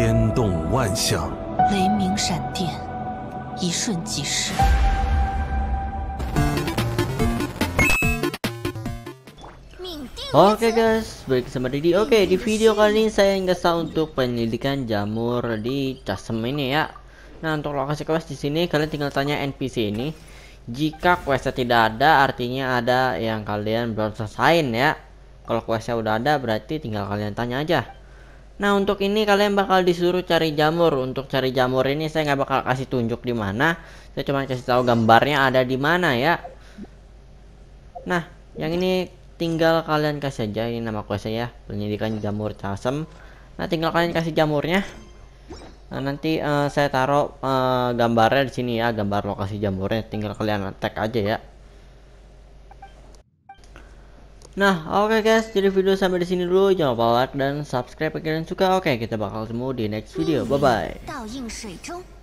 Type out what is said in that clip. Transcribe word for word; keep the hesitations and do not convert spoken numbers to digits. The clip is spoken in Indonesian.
天动万象， 雷鸣闪电，一瞬即逝。 Oke guys, balik sama Didi. Oke, di video kali ini saya nggak untuk penyelidikan jamur di Chasm ini ya. Nah, untuk lokasi quest di sini kalian tinggal tanya N P C ini. Jika questnya tidak ada, artinya ada yang kalian belum selesain ya. Kalau questnya udah ada, berarti tinggal kalian tanya aja. Nah, untuk ini kalian bakal disuruh cari jamur. Untuk cari jamur ini saya nggak bakal kasih tunjuk di mana. Saya cuma kasih tahu gambarnya ada di mana ya. Nah, yang ini tinggal kalian kasih aja, ini nama questnya ya, penyelidikan jamur Chasm. Nah, tinggal kalian kasih jamurnya. Nah, nanti uh, saya taruh uh, gambarnya di sini ya, gambar lokasi jamurnya. Tinggal kalian tag aja ya. Nah, oke okay guys, jadi video sampai di sini dulu. Jangan lupa like dan subscribe jika kalian suka. Oke, okay, kita bakal ketemu di next video. Bye bye.